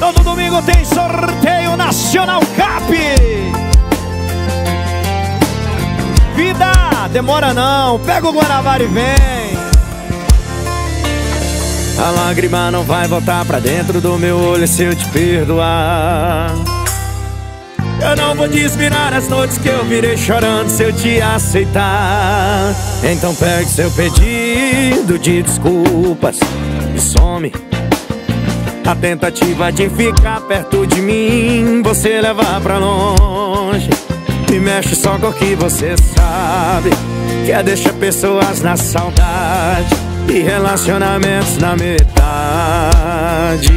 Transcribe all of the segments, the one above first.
Todo domingo tem sorteio Nacional Cap. Vida, demora não, pega o Guanabara e vem. A lágrima não vai voltar pra dentro do meu olho se eu te perdoar. Eu não vou desvirar as noites que eu virei chorando se eu te aceitar. Então pegue seu pedido de desculpas e some. A tentativa de ficar perto de mim você leva pra longe. E mexe só com o que você sabe, que é deixar pessoas na saudade e relacionamentos na metade.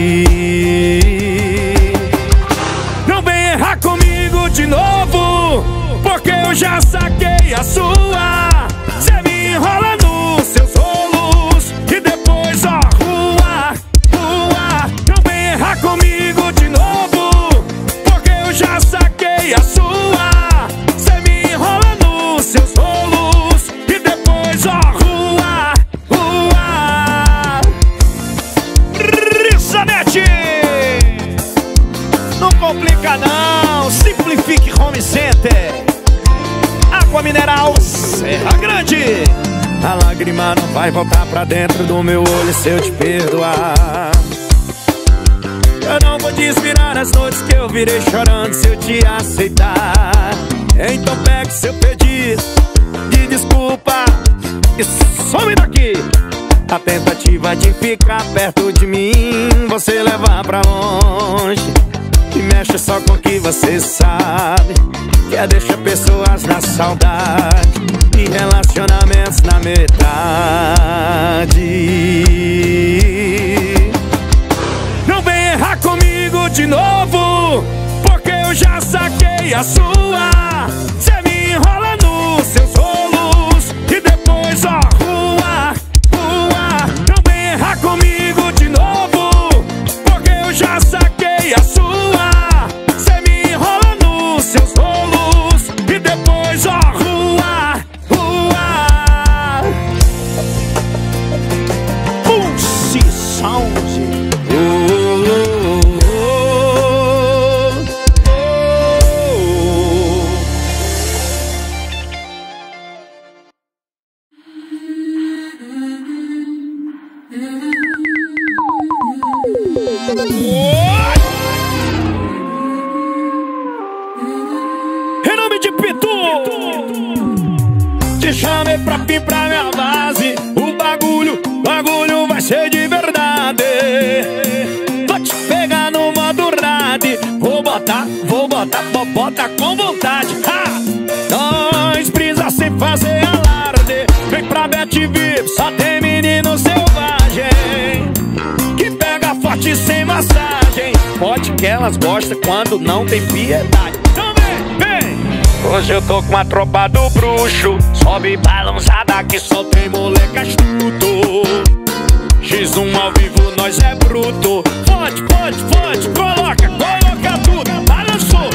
Não vem errar comigo de novo, porque eu já saquei a sua. Cê me enrola nos seus rolos e depois ó, rua. Não vem errar comigo de novo, porque eu já saquei a sua. Cê me enrola nos seus rolos e depois ó, rua. Risanete, não complica não, simplifique Home Center. Água mineral Serra Grande. A lágrima não vai voltar pra dentro do meu olho se eu te perdoar. Eu não vou desvirar as noites que eu virei chorando se eu te aceitar. Então pegue seu pedido de desculpa e some daqui. A tentativa de ficar perto de mim você leva pra longe. E mexe só com o que você sabe, que é deixar pessoas na saudade e relacionamentos na metade. Não vem errar comigo de novo, porque eu já saquei a sua. Cê me enrola nos seus rolos e depois ó, rua. Não vem errar comigo de novo, porque eu já saquei a sua. Cê me enrola nos seus rolos e depois ó, rua. Pulse Sound. Renome de Pitu. Te chamei pra vir pra minha base. O bagulho vai ser de verdade. Vou te pegar no modo rade. Vou botar, bota com vontade. Nós brisa sem fazer alarde. Vem pra BetVip, só tem menino selvagem, que pega forte sem massagem. Pode que elas gostam quando não tem piedade. Então vem! Hoje eu tô com a tropa do bruxo. Sobe balançada que só tem moleque astuto. X1 ao vivo, nós é bruto. Fode, coloca tudo. Balançou.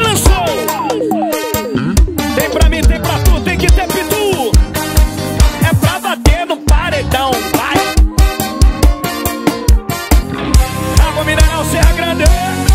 Tem pra mim, tem pra tu, tem que ter Pitu. É pra bater no paredão, vai. Água mineral Serra Grande.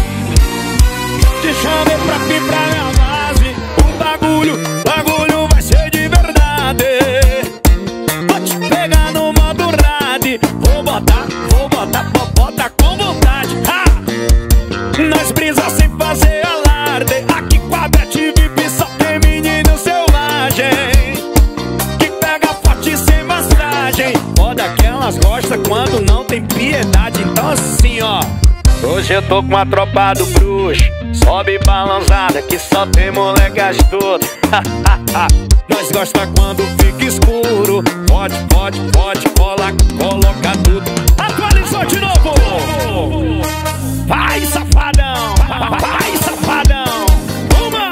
Te chamei pra vir pra minha base. O bagulho vai ser de verdade. Vou te pegar no modo rade. Vou botar, bota com vontade. Nós brisa sem fazer alarde. Aqui com a BetVip só tem menino selvagem, que pega forte sem massagem. Foda que elas gostam quando não tem piedade. Então assim ó, hoje eu tô com a tropa do bruxo. Sobe balançada que só tem moleque astuto. Nós gosta quando fica escuro. Pode, coloca tudo. Atualizou de novo. Vai, safadão. Vai, safadão. Uma.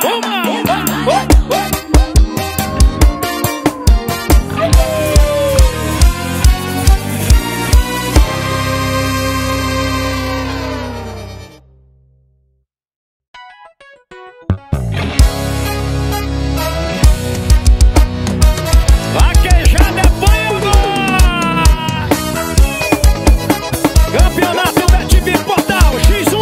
Vaquejada é fogo. Campeonato BetVip Portal X1.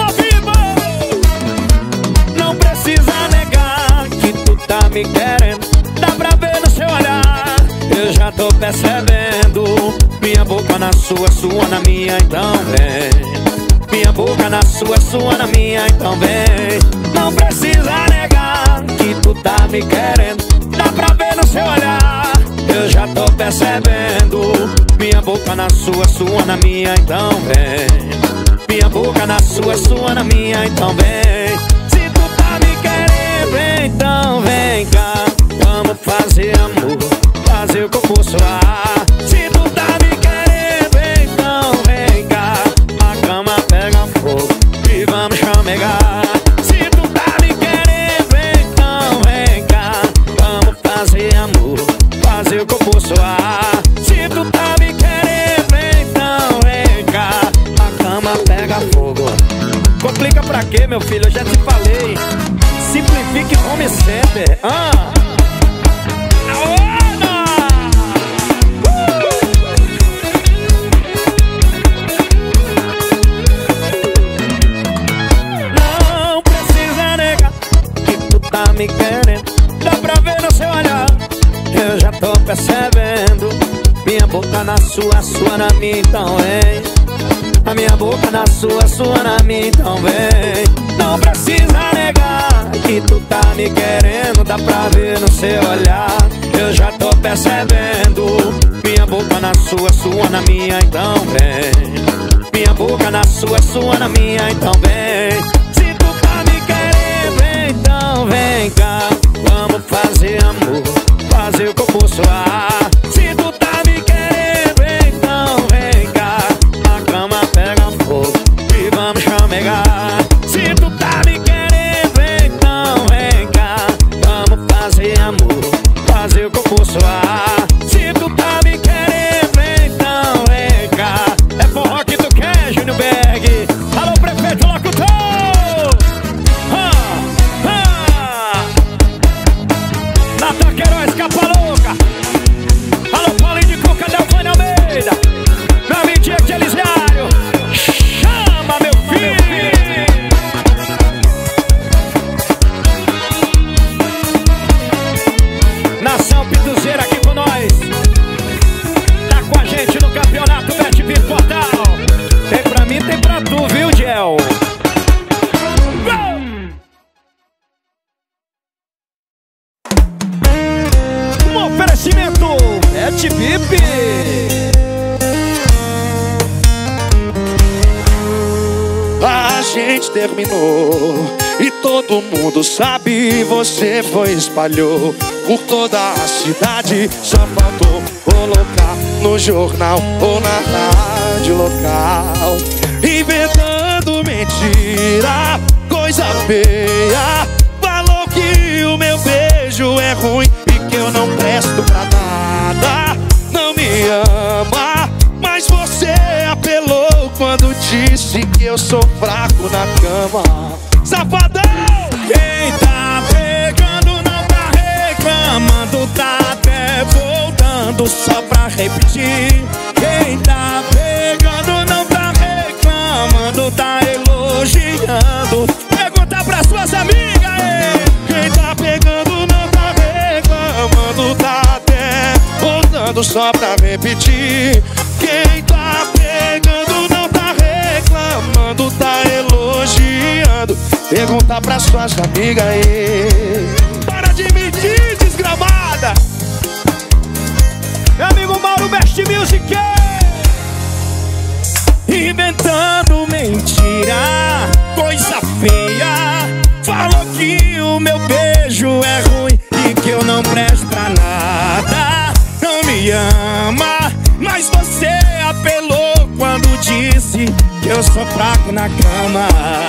percebendo. Minha boca na sua, sua na minha, então vem. Minha boca na sua na minha, então vem. Não precisa negar que tu tá me querendo. Dá pra ver no seu olhar, eu já tô percebendo. Minha boca na sua na minha, então vem. Minha boca na sua na minha, então vem. Se tu tá me querendo, então vem cá. Vamos fazer amor, fazer o corpo suar. Se tu tá me querendo, então vem cá. A cama pega fogo e vamos chamegar. Se tu tá me querendo, então vem cá. Vamos fazer amor, fazer o corpo suar. Se tu tá me querendo, então vem cá. A cama pega fogo. Complica pra quê, meu filho? Eu já te falei. Simplifique home center. Não precisa negar que tu tá me querendo. Dá pra ver no seu olhar, eu já tô percebendo. Minha boca na sua na minha, então vem. A minha boca na sua na minha, então vem. Não precisa negar que tu tá me querendo. Dá pra ver no seu olhar, eu já tô percebendo. Minha boca na sua na minha, então vem. Minha boca na sua na minha, então vem. Se tu tá me querendo, então vem cá. Vamos fazer amor, fazer o corpo suar. Se tu tá me querendo, então vem cá. A cama pega fogo e vamos chamegar. Se tu tá me querendo, então vem cá. Vamos fazer amor, fazer o corpo suar. Se tu tá me querendo, então vem cá. É forró que tu quer, Júnior Berg. Alô, prefeito locutor. Nata Queiroz, capa louca. Alô, Paulinho de Cuca, Delfane Almeida. Meu amigo Diego de Elisiário. Chama, meu filho. Nação Pituzeira aqui com nós. Tá com a gente no campeonato BetVip Portal. Tem pra mim, tem pra tu, viu, Gel? Um oferecimento BetVip. A gente terminou e todo mundo sabe. Você foi e espalhou por toda a cidade. Só faltou colocar no jornal ou na rádio local. Inventando mentira, coisa feia. Falou que o meu beijo é ruim e que eu não presto pra nada. Não me ama, mas você apelou quando disse que eu sou fraco na cama. Safadão! Quem tá pegando não tá reclamando, tá até voltando só pra repetir. Quem tá pegando não tá reclamando, tá elogiando. Pergunta pras suas amigas, ei. Quem tá pegando não tá reclamando, tá até voltando só pra repetir. Quem tá pegando não tá reclamando, tá elogiando. Pergunta pras suas amigas aí. Para de mentir, desgramada. Meu amigo Mauro Best Music. Inventando mentira, coisa feia. Falou que o meu beijo é ruim e que eu não presto pra nada. Não me ama, mas você apelou quando disse que eu sou fraco na cama.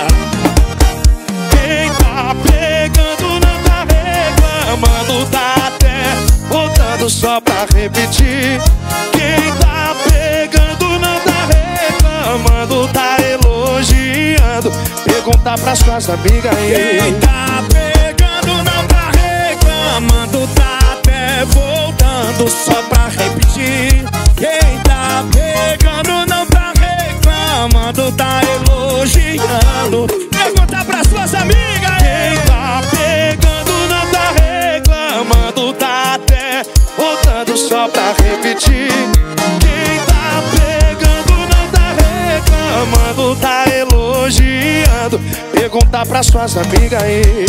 Quem tá pegando não tá reclamando, tá até voltando só pra repetir. Quem tá pegando não tá reclamando, tá elogiando. Pergunta pras suas amigas aí. Quem tá pegando não tá reclamando, tá até voltando só pra repetir. Quem tá pegando não tá reclamando, tá elogiando. Pergunta pras suas amigas. Quem tá pegando não tá reclamando, tá até voltando só pra repetir. noite. Quem tá pegando não tá reclamando, tá elogiando. Pergunta pra suas amigas aí.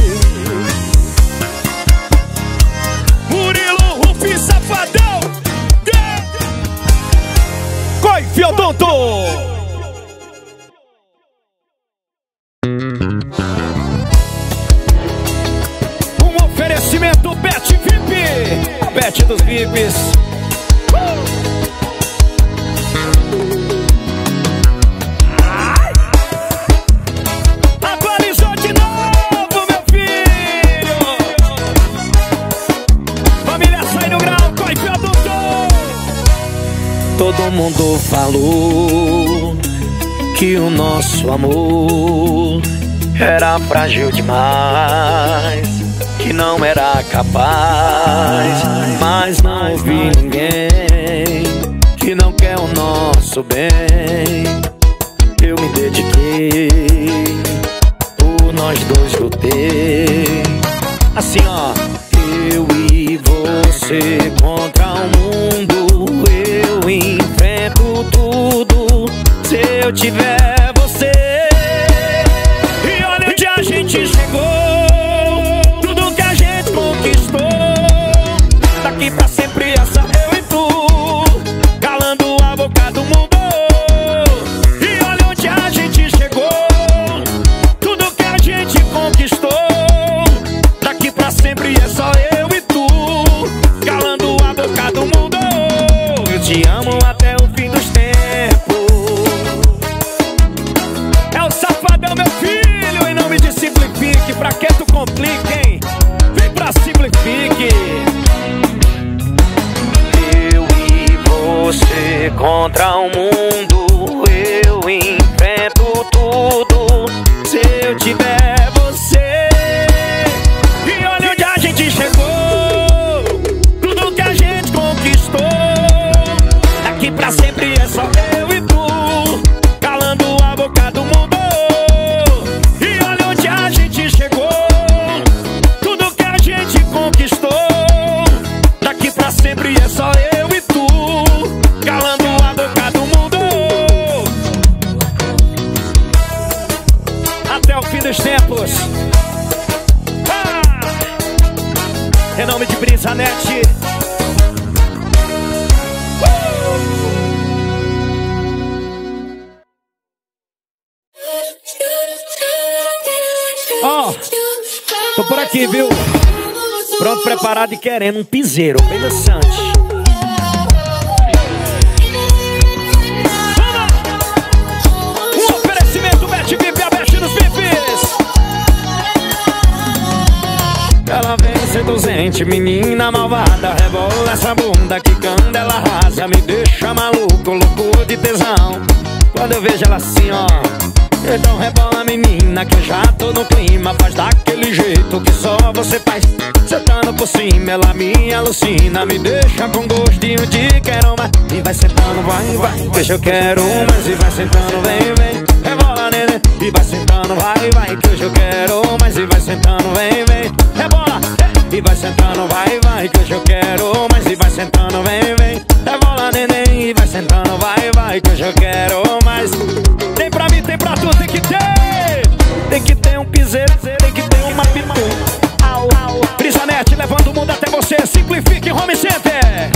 Murilo, Rufi, Safadão. Coife Odonto. Um oferecimento Bet VIP, a Bet dos VIPs. Atualizou de novo, meu filho. Família sai no grau, Coife Odonto. Todo mundo falou que o nosso amor era frágil demais, que não era capaz, mas não ouvi ninguém que não quer o nosso bem. Eu me dediquei, por nós dois lutei. Assim ó, eu e você contra o mundo, eu enfrento tudo se eu tiver você. E olha onde a gente chegou, tudo que a gente conquistou. Daqui pra sempre é só eu e tu, calando a boca do mundo. E olha onde a gente chegou, tudo que a gente conquistou. Daqui pra sempre é só eu e tu, calando a boca do mundo. Eu te amo até o fim dos tempos. É o Safadão, meu filho, em nome de Simplifique. Pra que tu complica, hein? Vem pra Simplifique. Eu e você contra o mundo, eu enfrento tudo se eu tiver você. E olha onde a gente chegou, tudo que a gente conquistou. Daqui pra sempre é só eu e tu, calando a boca do mundo. E olha onde a gente chegou, tudo que a gente conquistou. Daqui pra sempre é só eu e tu, calando a boca do mundo. Até o fim dos tempos. Em nome de Brisanete. Ó, tô por aqui, viu? Pronto, preparado e querendo um piseiro bem dançante. Um oferecimento Bet VIP, a Bet dos VIPs. Ela vem seduzente, menina malvada, rebola essa bunda que quando ela arrasa me deixa maluco, louco de tesão. Quando eu vejo ela assim, ó, então rebola menina que eu já tô no clima. Faz daquele jeito que só você faz, sentando por cima ela me alucina, me deixa com gostinho de quero mais. E vai sentando, vai, deixa eu quero mais. E vai sentando, vem, rebola neném. E vai sentando, vai, que hoje eu quero mais. E vai sentando, vem, rebola. E vai sentando, vai, que hoje eu quero mais. E vai sentando, vem, rebola neném. E vai sentando, vai, que hoje eu quero mais. Tem pra mim, tem pra tu, tem que ter um piseiro, tem que ter uma pitu. Brisanete levando o mundo até você. Simplifique Home Center.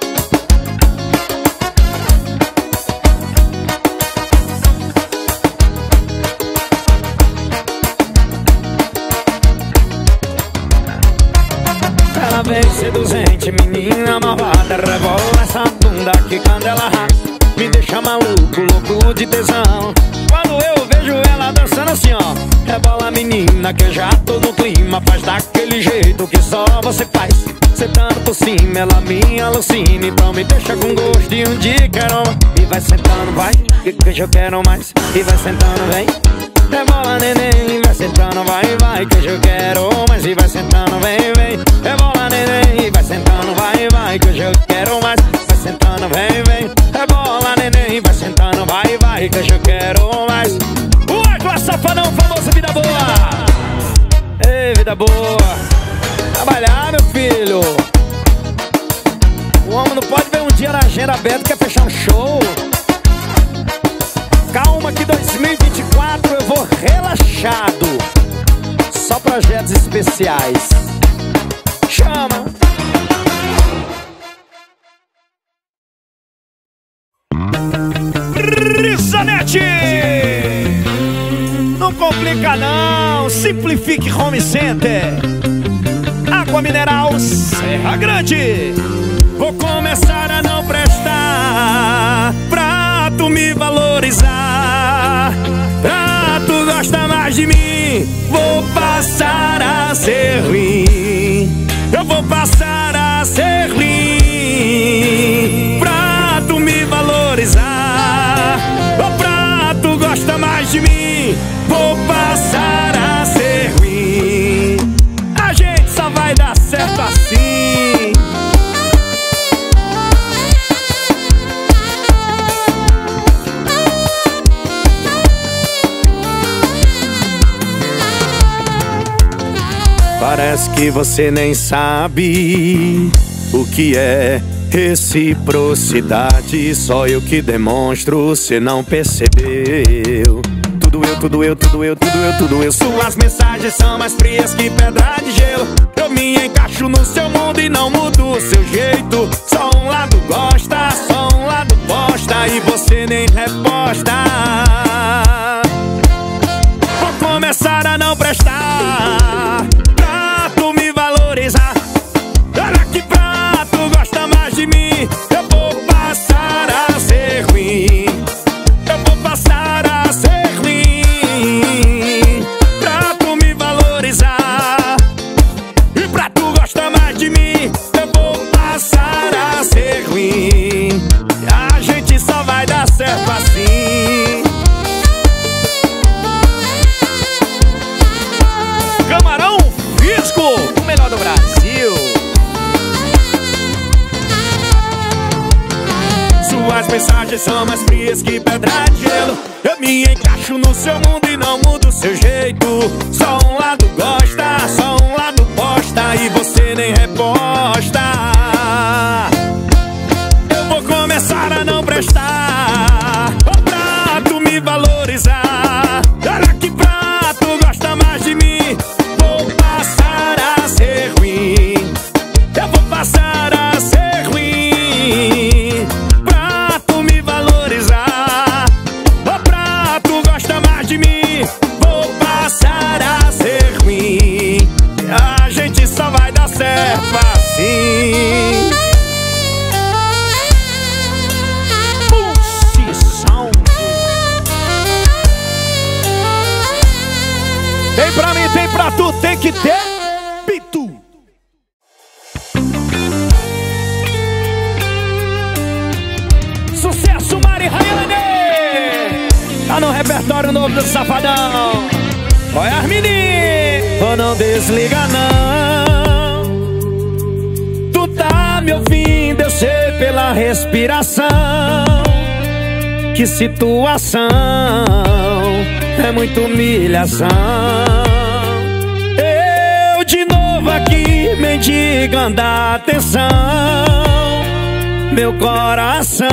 Ela vem seduzente, menina malvada, rebola essa bunda que quando ela arrasta me deixa maluco, louco de tesão. Quando eu vejo ela dançando assim, ó, rebola menina que eu já tô no clima. Faz daquele jeito que só você faz, sentando por cima ela me alucina. Então me deixa com gostinho de quero. E vai sentando, vai, que hoje eu quero mais. E vai sentando, vem, rebola neném. Vai sentando, vai, que hoje eu quero mais. E vai sentando, vem, rebola neném. Vai sentando, vai, que hoje eu quero mais. Vai sentando, vem, rebola neném. Vai sentando, vai, que hoje eu quero mais. O Arco Safadão, famoso Vida Boa. Ei, vida boa. Trabalhar, meu filho. O homem não pode ver um dia na agenda aberta, quer fechar um show? Calma que 2024 eu vou relaxado. Só projetos especiais. Chama! Risanete! Não complica não, simplifique Home Center. Água mineral Serra Grande. Vou começar a não prestar pra tu me valorizar, pra tu gostar mais de mim. Vou passar a ser ruim. Eu vou passar a ser ruim pra tu me valorizar, ou pra tu gostar mais de mim. Vou passar a ser ruim. A gente só vai dar certo assim. Parece que você nem sabe o que é reciprocidade. Só eu que demonstro, cê não percebeu. Tudo eu, tudo eu, tudo eu, tudo eu, tudo eu. Suas mensagens são mais frias que pedra de gelo. Eu me encaixo no seu mundo e não mudo o seu jeito. Só um lado gosta, só um lado posta, e você nem reposta. Vou começar a não prestar pra tu me valorizar. Olha que pra tu gosta mais de mim. Eu vou passar a ser ruim. Eu vou passar a ser ruim pra tu me valorizar, e pra tu gostar mais de mim. Eu vou passar a ser ruim. A gente só vai dar certo assim. Camarão Fisco, o melhor do Brasil. Suas mensagens são mais frias que pedra de gelo. Eu me encaixo no seu mundo e não mudo o seu jeito. Só um lado gosta, só um lado posta, e você nem reposta. Eu vou começar a não prestar pra tu me valorizar. Olha que pra tu gosta mais de mim. Vou passar a ser ruim. Eu vou passar a ser ruim pra tu me valorizar, ou pra tu gostar mais de mim. Vou passar a ser ruim. A gente só vai dar certo assim. Pulsição. Tem pra mim, tem pra tu, tem que ter Pitu. Sucesso, Mari Rayane. Tá no repertório novo do Safadão. Olha as meninas. Oh, não desliga não. Tu tá me ouvindo, eu sei pela respiração. Que situação, é muita humilhação. Eu de novo aqui mendigando a atenção. Meu coração,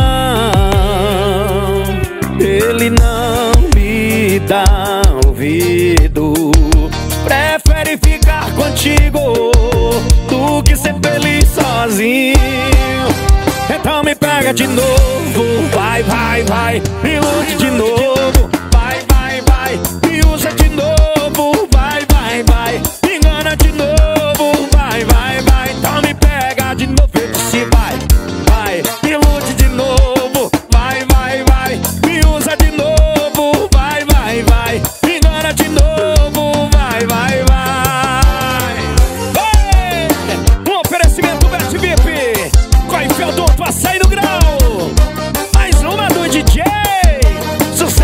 ele não me dá ouvido. Prefere ficar contigo do que ser feliz sozinho. Então me pega de novo, vai, vai, vai, me ilude de novo. Vai, vai, vai, me usa de novo. Vai, vai, vai, me engana de novo. Vai, vai, vai, então me pega de novo. Eu disse vai, vai, me ilude de novo. Vai, vai, vai, me usa de novo. Vai, vai, vai, me engana de novo. Vai, vai, vai. Ei! Um oferecimento Best VIP com a Infeldon, tua açaí do grau. Mais uma do DJ. Sucesso.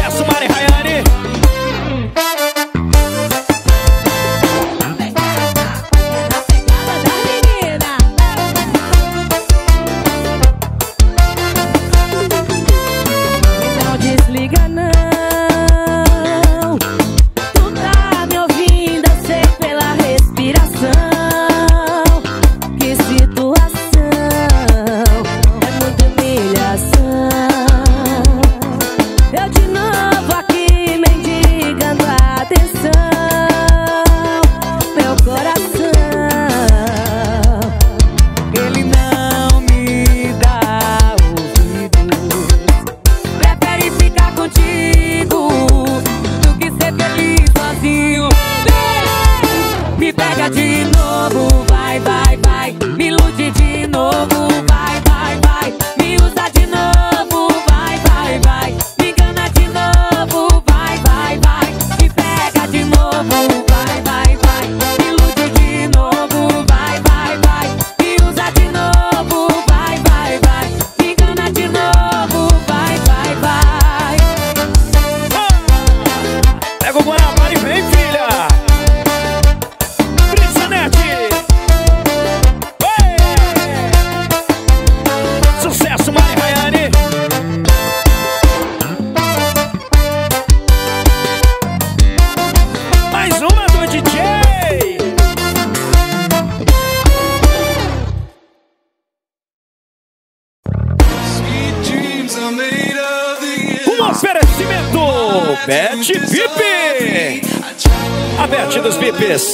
Um oferecimento Bet Pipe, a Bet dos Pipes.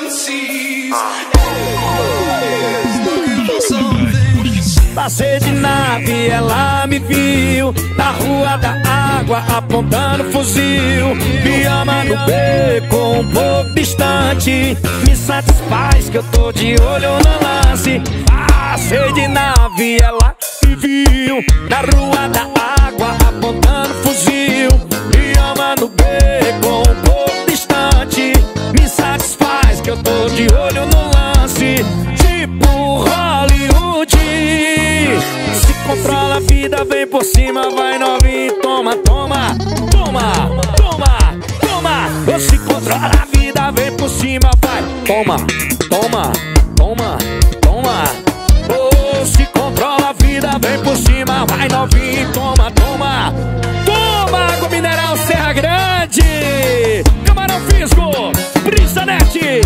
Passei de nave, ela me viu na rua da água, apontando fuzil. Me ama no beco, um pouco distante. Me satisfaz que eu tô de olho no lance. Passei de nave, ela me viu na rua da água, apontando fuzil. Me ama no beco, um pouco distante. Me satisfaz que eu tô de olho no lance. Tipo Hollywood, se controla a vida, vem por cima, vai novinho, toma, toma, toma, toma, toma. Ou se controla a vida, vem por cima, vai, toma, toma, toma, toma. Ou se controla a vida, vem por cima, vai novinho, toma, toma. Toma água mineral Serra Grande, Camarão Fisgo, Brissanete,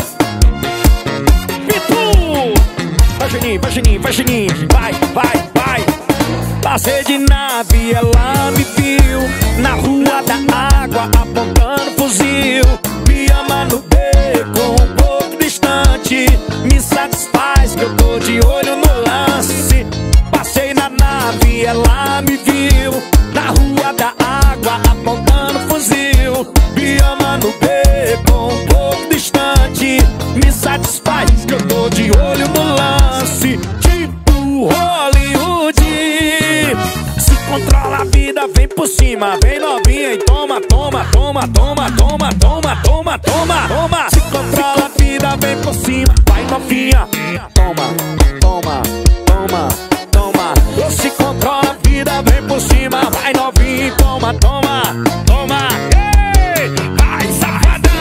vai Juninho, vai Juninho, vai Juninho, vai, vai, vai. Passei de nave, ela me viu na rua da água, apontando fuzil. Me ama no beco, um pouco distante. Me satisfaz que eu tô de olho no lance. Passei na nave, ela me viu na rua da água, apontando fuzil. Me ama no beco, um pouco distante. Me satisfaz que eu tô de olho no lance. Tipo Hollywood, se controla a vida, vem por cima, vem novinha e toma, toma, toma, toma, toma, toma, toma, toma, toma. Se controla a vida, vem por cima, vai novinha, toma, toma, toma, toma. Se controla a vida, vem por cima, vai novinha e toma, toma, toma. Ei, vai safada.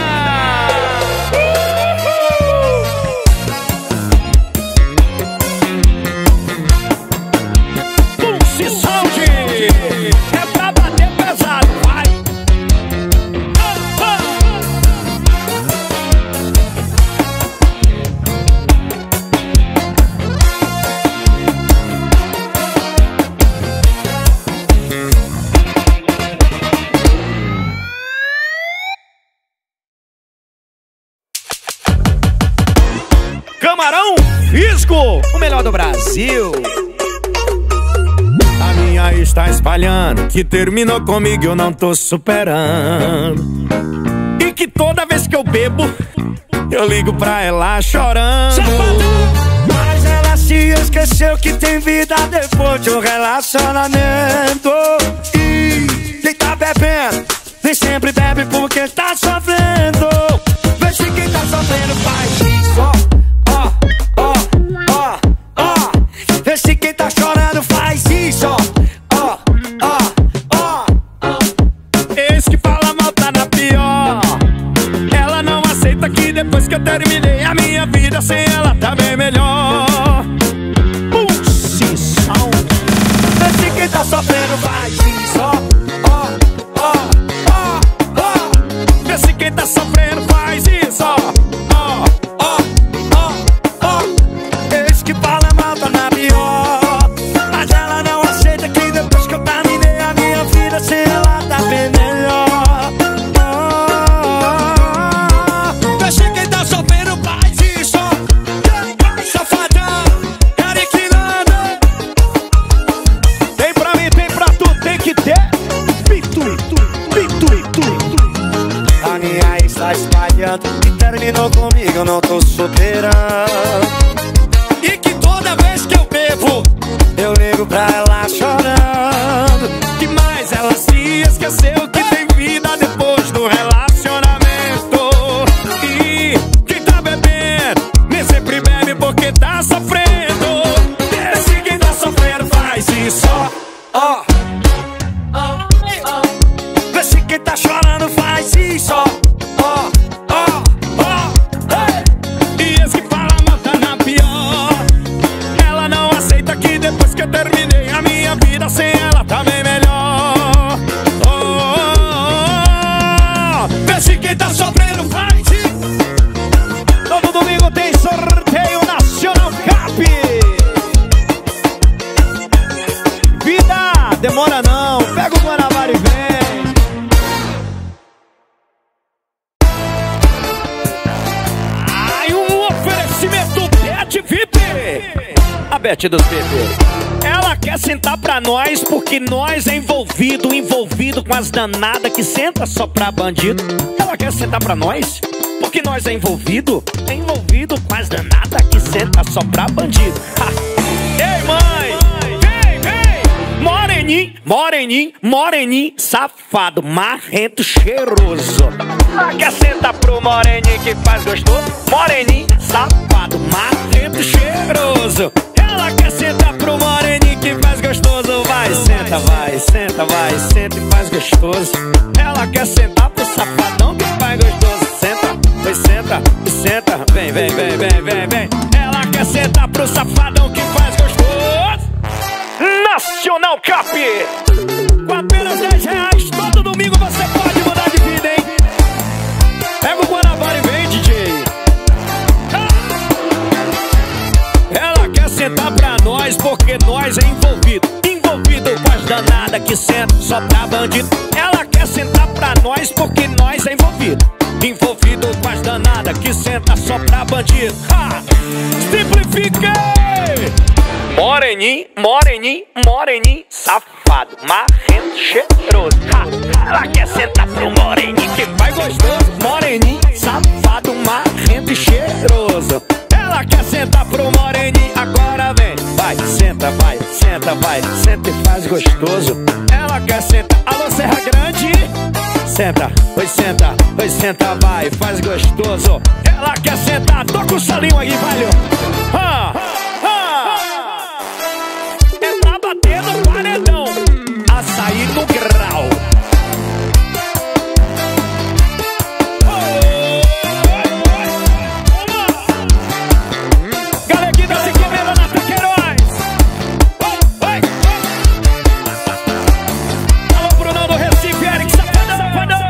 Pulse Sound é pra bater pesado, vai. Camarão Fisgo, o melhor do Brasil. A minha está espalhando que terminou comigo, eu não tô superando. E que toda vez que eu bebo, eu ligo pra ela chorando. Mas ela se esqueceu que tem vida depois de um relacionamento. E quem tá bebendo, nem sempre bebe porque tá sofrendo. Vê se quem tá sofrendo faz isso, ó, ó, ó, ó. Vê se quem tá chorando faz isso, ó, ó, ó. Esse que fala mal tá na pior. Ela não aceita que depois que eu terminei a minha vida sem ela tá bem melhor. Pulse Sound. Vê se quem tá sofrendo faz isso, ó, ó, ó, ó. Vê se quem tá sofrendo faz isso, ó, ó, ó, ó, ó. Esse que fala mal tá na pior. Mas ela não aceita que depois que eu terminei a minha vida sem ela tá bem melhor. Vê se quem tá sofrendo faz isso, safadão, cariquinando. Tem pra mim, tem pra tu, tem que ter. Pitu, a minha está espalhando que terminou comigo, eu não tô superando. E que toda vez que eu bebo, eu ligo pra ela chorando. Que mais ela se esqueceu que tem vida depois do relacionamento. E quem tá bebendo, nem sempre bebe porque tá sofrendo. Esse quem tá sofrendo faz isso, ó, ó. Vê se quem tá chorando faz isso, ó, ó, ó. E esse que fala mal tá na pior. Ela não aceita que depois que eu terminei a minha vida sem ela tá bem melhor. Vê se quem tá sofrendo faz isso. Todo domingo tem sorteio Nacional Cap. Vida Ah, demora não, pega o Guanabara e vem. Ai, um oferecimento Bet VIP. A Bet dos bebês. Ela quer sentar pra nós porque nós é envolvido com as danadas que senta só pra bandido. Ela quer sentar pra nós porque nós é envolvido com as danadas que senta só pra bandido. Ha. Ei, mãe, vem, moreninho, safado, marrento, cheiroso. Ela quer sentar pro moreninho que faz gostoso. Moreninho, safado, marrento, cheiroso. Ela quer sentar pro moreninho que faz gostoso. Vai, senta e faz gostoso. Ela quer sentar pro safadão que faz gostoso. Senta, vem. Ela quer sentar pro safadão que faz gostoso. Nacional Cap. Com apenas R$10, todo domingo você pode mudar de vida, hein? Pega o Guanabara e vem, DJ. Ela quer sentar pra nós porque nós é envolvido com as danadas que senta só pra bandido. Ela quer sentar pra nós porque nós é envolvido com as danadas que senta só pra bandido. Ha! Simplifiquei! Moreninho, safado, marrento, cheiroso. Ha! Ela quer sentar pro moreninho que faz gostoso. Moreninho, safado, marrento e cheiroso. Ela quer sentar pro moreninho, agora vem. Vai, senta e faz gostoso. Ela quer sentar, alô Serra Grande. Senta, vai, faz gostoso. Ela quer sentar, toca o solinho aí, valeu. É pra bater no paredão, açaí no grau. Galeguinha se quebrando na Taqueiroz. Alô Brunão do Recife, Eric Safadão.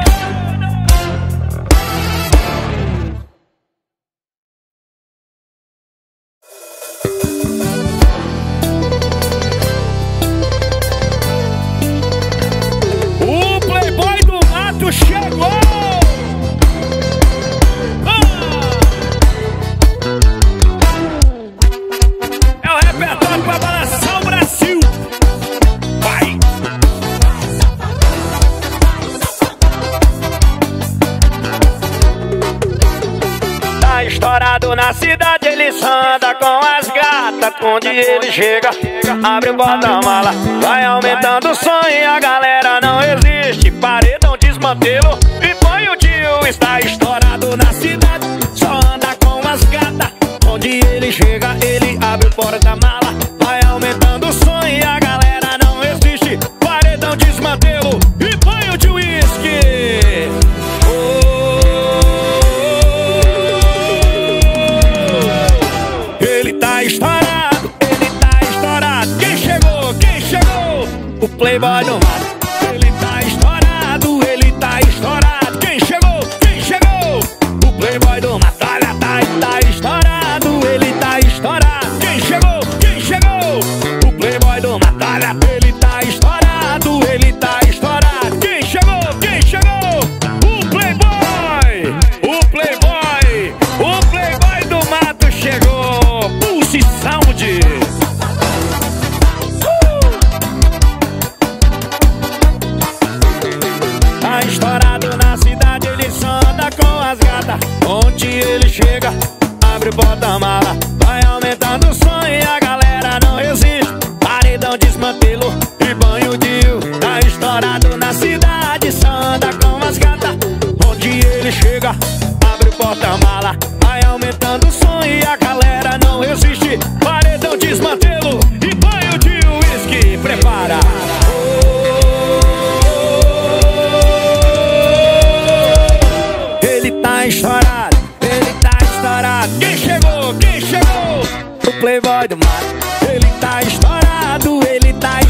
O Playboy do Mato chegou! É o repertório pra balançar o Brasil! Vai! Tá estourado na cidade, ele anda com as gatas. Onde ele chega, abre o porta-mala, vai aumentando o som e a galera não existe. Paredão, desmantelo e põe o tio. Está estourado na cidade, só anda com as gatas. Onde ele chega, ele abre o porta-mala, vai aumentando o som e a galera não existe. Paredão, desmantelo e põe o tio uísque. Ele tá estourado, Quem chegou? O Playboy do Mato. Ele tá estourado, Quem chegou? O Playboy do Mato. Olha, tá estourado, ele tá estourado. Quem chegou? O Playboy do Mato. Olha, ele tá estourado, Quem chegou? O Playboy do Mato chegou. Pulse Sound. Tá estourado na cidade, ele só anda com as gatas. Onde ele chega, abre o porta-mala, vai aumentando o som e a galera não resiste. Paredão, desmantelo e banho de rio. Tá estourado na cidade, só anda com as gatas. Onde ele chega, abre o porta-mala, vai aumentando o som e a galera não resiste. Paredão, desmantelo e banho de uísque. Prepara. Ele tá estourado, Quem chegou? O Playboy do Mato. Ele tá estourado,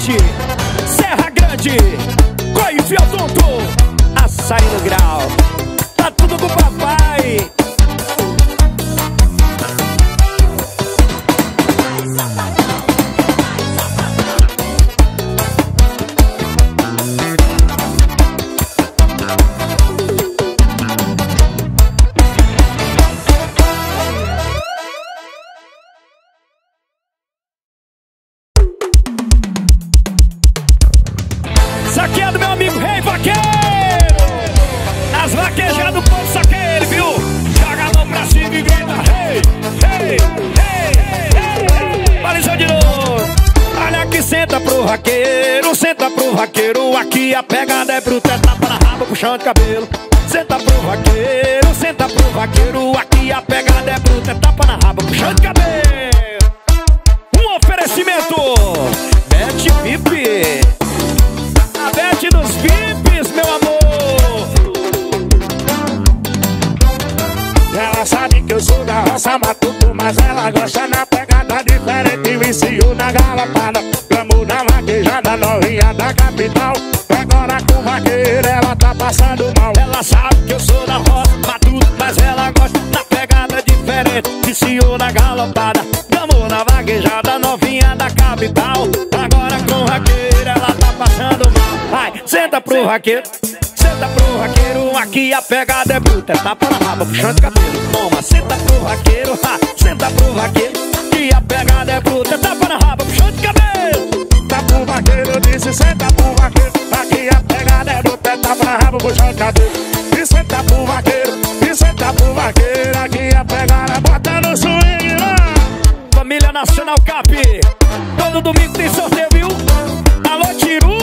Norte, Serra Grande, Coifio Tonto, Açaí no Grau. Tá tudo com o papai. Saqueado, meu amigo Rei Vaqueiro. As vaquejadas do povo saqueiro, viu? Joga a mão pra cima e grita: Rei, Rei, Rei, Rei. Balizou de novo. Olha que senta pro vaqueiro, senta pro vaqueiro. Aqui a pegada é bruta, é tapa na raba, puxão de cabelo. Senta pro vaqueiro, senta pro vaqueiro. Aqui a pegada é bruta, é tapa na raba, puxão de cabelo. Um oferecimento Bet Pipe, a Bet dos VIPs, meu amor. Ela sabe que eu sou da roça matuto, mas ela gosta na pegada diferente. Vicio na galopada, glamour na vaquejada, novinha da capital. Agora com vaqueiro ela tá passando mal. Ela sabe que eu sou da roça matuto, mas ela gosta na pegada diferente. Vicio na galopada, glamour na vaquejada, novinha da capital. Agora com vaqueiro ela tá passando mal. Vai, senta pro vaqueiro, senta pro vaqueiro. Aqui a pegada é bruta, é tapa na raba, puxando cabelo. Toma, senta pro vaqueiro, senta pro vaqueiro. Aqui a pegada é bruta, é tapa na raba, puxando cabelo. Senta pro vaqueiro, eu disse senta pro vaqueiro. Aqui a pegada é bruta, é tapa na raba, puxando cabelo. E senta pro vaqueiro, e senta pro vaqueiro. Aqui a pegada bota no swing, Família Nacional Cap, todo domingo tem sorteio, viu? Alô, Tiru!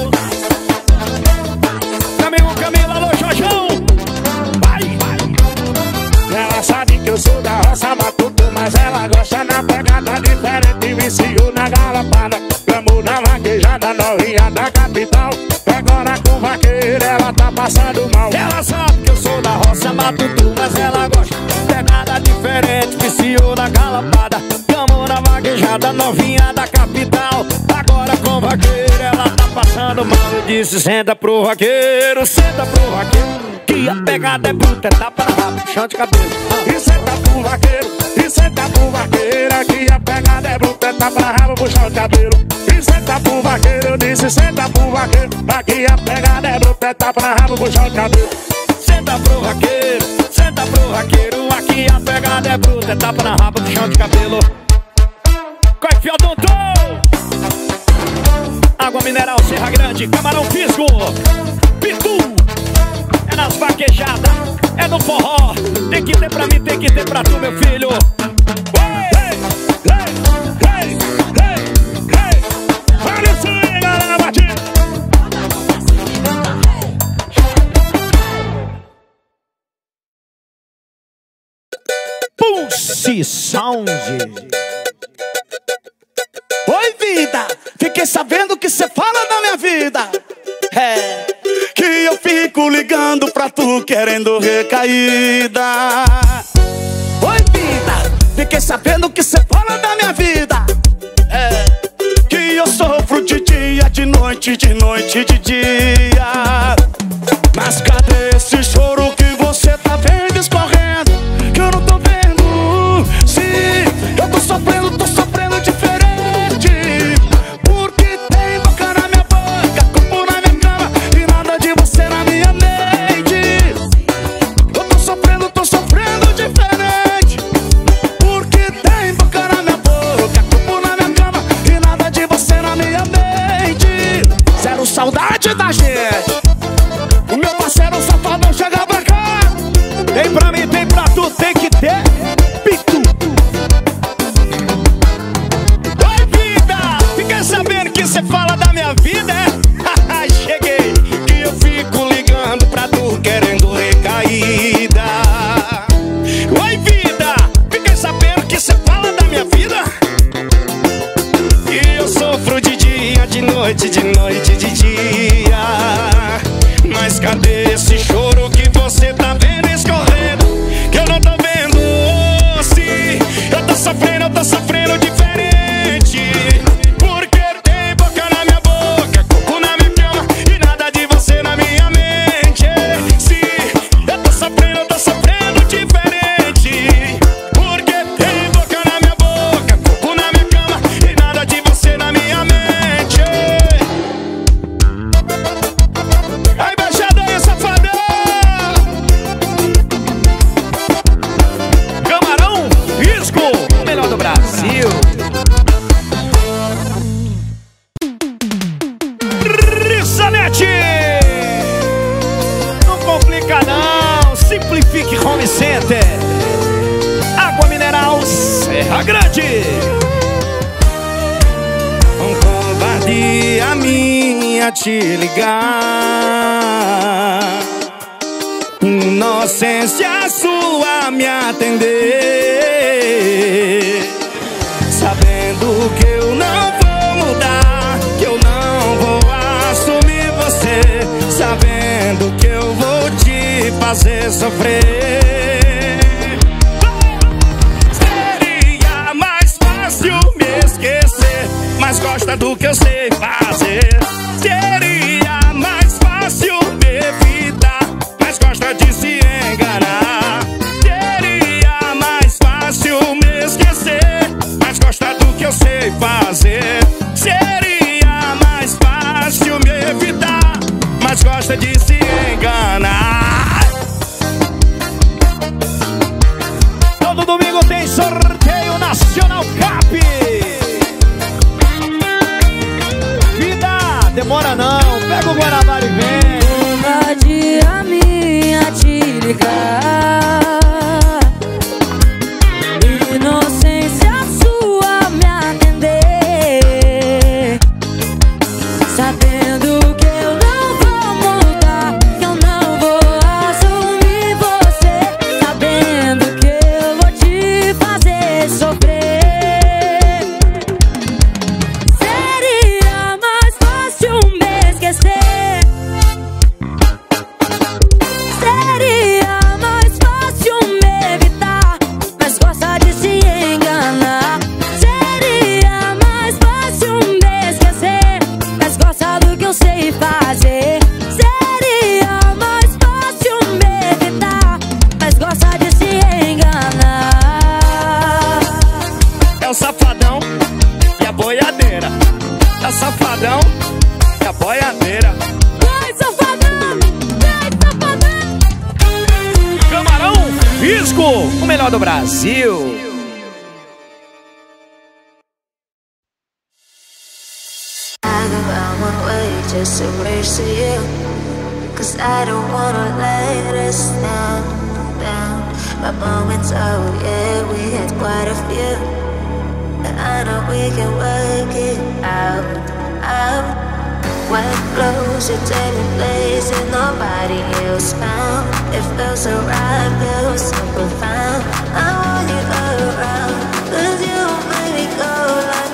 Amigo Camila, alô, Jorjão! Vai, vai! Ela sabe que eu sou da roça matuto, mas ela gosta na pegada diferente. Vicio na galopada, glamour na vaquejada, novinha da capital. Agora com vaqueiro ela tá passando mal. Ela sabe que eu sou da roça matuto, mas ela gosta de pegada diferente. Vicio na galopada, glamour na vaquejada, novinha da capital. Agora com vaqueiro ela tá passando mal. Eu disse senta pro vaqueiro, senta pro vaqueiro. Que a pegada é bruta, é tapa na raba, puxão de cabelo. E senta pro vaqueiro, e senta pro vaqueiro. Aqui a pegada é bruta, é tapa na raba, puxão de cabelo. E senta pro vaqueiro, eu disse senta pro vaqueiro. Aqui a pegada é bruta, é tapa na raba, puxão de cabelo. Senta pro vaqueiro, senta pro vaqueiro. Aqui a pegada é bruta, é tapa na raba, puxão de cabelo. Coifio Tonto, água mineral Serra Grande, Camarão Fisgo, Pitu. É nas vaquejadas, é no forró. Tem que ter pra mim, tem que ter pra tu, meu filho. Hey, hey, hey, hey, hey. Olha isso aí, galera, batida. Pulse Sound. Oi, vida, fiquei sabendo que cê fala da minha vida. É, que eu fico ligando pra tu querendo recaída. Oi, vida, fiquei sabendo que cê fala da minha vida. É, que eu sofro de dia, de noite, de noite, de dia. Mas cadê esse choro que você tá vendo escorrendo? Que eu não tô vendo. Sim, eu tô sofrendo diferente. Porque tem boca na minha boca, corpo na minha cama e nada de você na minha mente. Eu tô sofrendo diferente. Porque tem boca na minha boca, corpo na minha cama e nada de você na minha mente. Zero saudade da gente. O meu parceiro safadão chega pra cá. Tem pra mim, tem pra tu, tem que ter. Pitu. Oi, vida, fiquei sabendo que cê fala da minha vida, é? Cheguei, que eu fico ligando pra tu querendo recaída. Oi, vida, fiquei sabendo que cê fala da minha vida. E eu sofro de dia, de noite, de noite, de dia. Mas cadê esse choro que você tá vendo escorrendo? Que eu não tô vendo. Sim, eu tô sofrendo diferente. Porque tem boca na minha A grande! Covardia minha te ligar, inocência sua me atender, sabendo que eu não vou mudar, que eu não vou assumir você, sabendo que eu vou te fazer sofrer. Seria mais fácil me esquecer, mas gosta do que eu sei fazer. Seria mais fácil me evitar, mas gosta de se enganar. Seria mais fácil me esquecer, mas gosta do que eu sei fazer. Seria mais fácil me evitar, mas gosta de se enganar. Todo domingo tem sorteio Nacional Cap. Vida, demora não, pega o Guanabara e vem. Covardia minha te ligar, inocência sua me atender, sabendo que eu não vou mudar, que eu não vou assumir você, sabendo que eu vou te fazer sofrer. Seria mais fácil me esquecer, seria mais fácil me evitar, mas gosta de se enganar. Seria mais fácil me esquecer, mas gosta do que eu sei fazer. Seria mais fácil me evitar, mas gosta de se enganar. É o safadão e a boiadeira. É o safadão e a boiadeira. Vai, safadão! Vai, safadão! Camarão Fisco, o melhor do Brasil. I go out one way just to race to you, 'cause I don't wanna let us down. My moments, oh yeah, we had quite a few, and I know we can work it out. Wet clothes, you take me places nobody else found. It feels so right, feels so profound. I want you around, 'cause you make me go like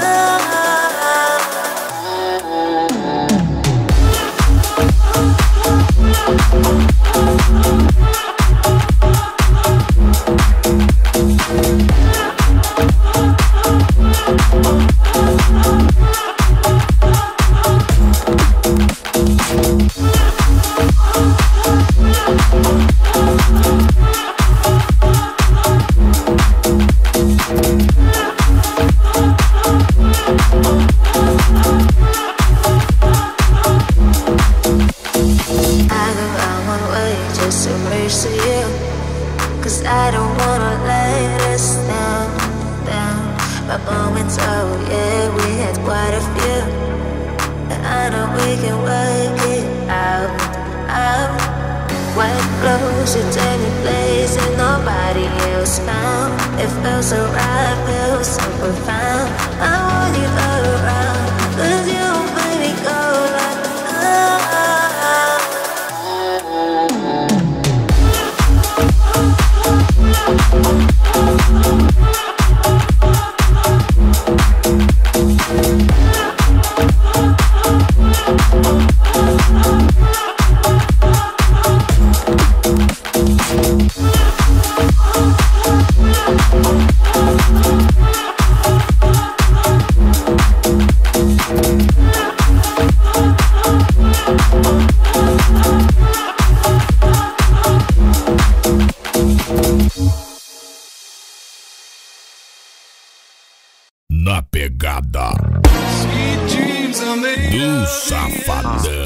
Na pegada do Safadão.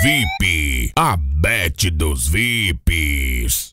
VIP, a Bet dos VIPs.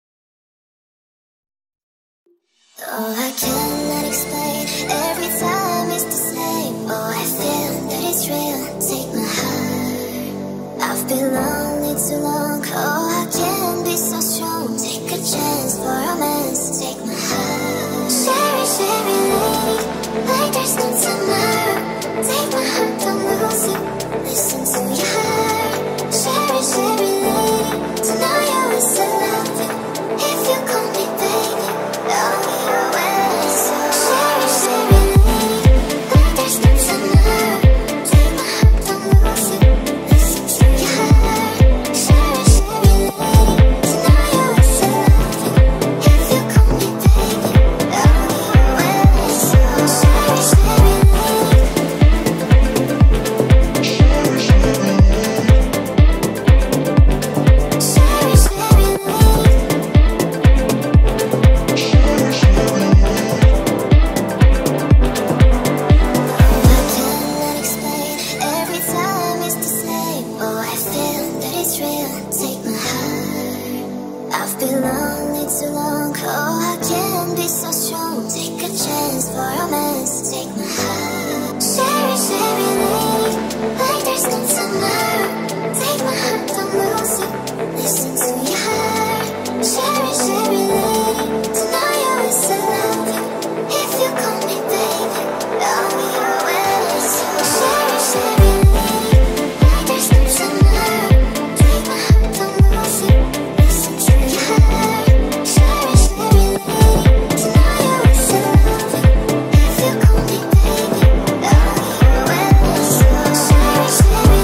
Oh, I cannot explain. Every time it's the same. Oh, I feel that it's real. Take my heart. I've been lonely too long. Oh, I can't be so strong. Take a chance for romance. Take my heart. Share it, lady, like there's no tomorrow. Take my heart, don't lose it. Listen to your heart. Share it, lady, to know you is a loving. If you call me baby, I'll be your way. So share it, lady, like there's no tomorrow. Take my heart, don't lose it. Listen to your heart. Share it, lady, to know you is a loving. If you call me baby, I'll be your way. So share it, lady. I've been lonely too long. Oh, I can't be so strong. Take a chance for romance. Take my heart. Share it, lady, like there's no tomorrow. Take my heart, don't lose it. Listen to your heart. Share it, lady, to know you is a loving. If you call me baby, I'll be your way. So share it, lady, like there's no tomorrow. Take my heart, don't lose it. Listen to your heart. Share it, lady, to know you is a loving. If you call me baby, I'll be your way. So share it, lady.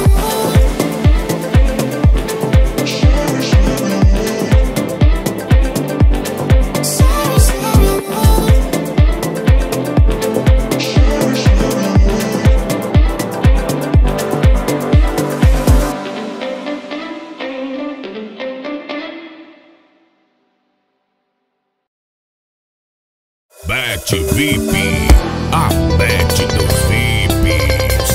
Bet VIP, a Bet dos VIPs.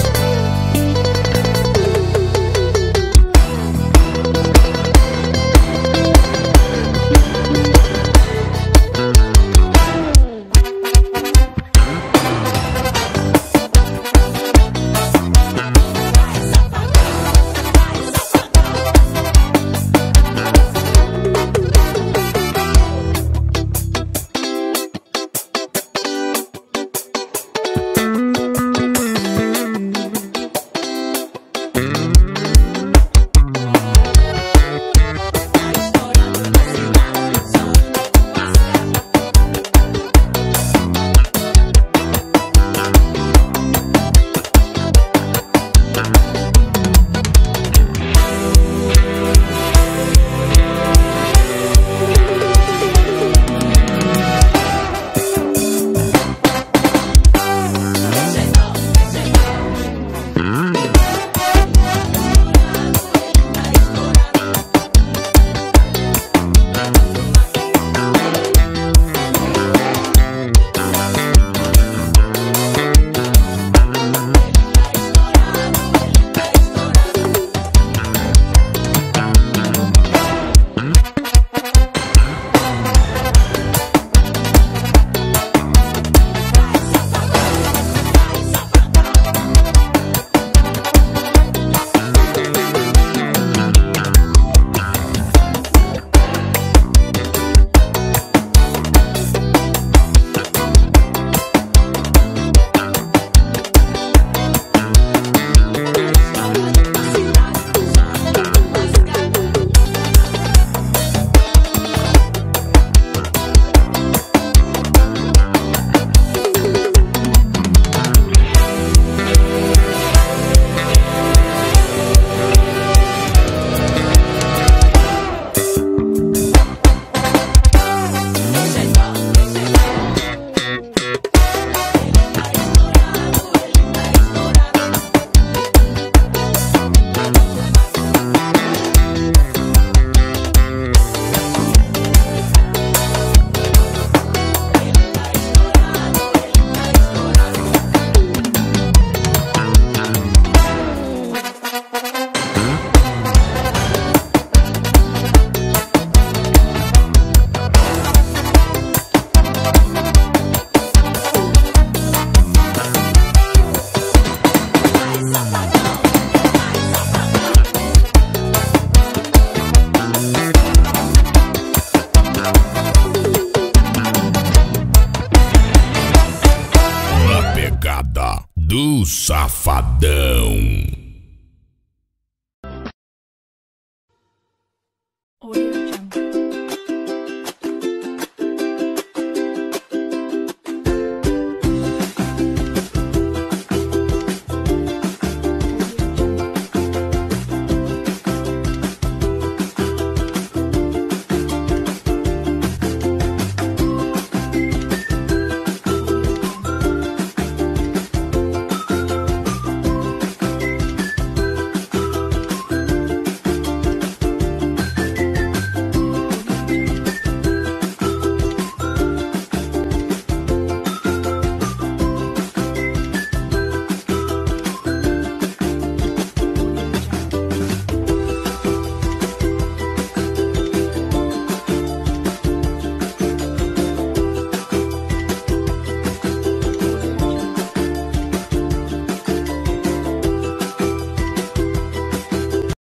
do Safadão.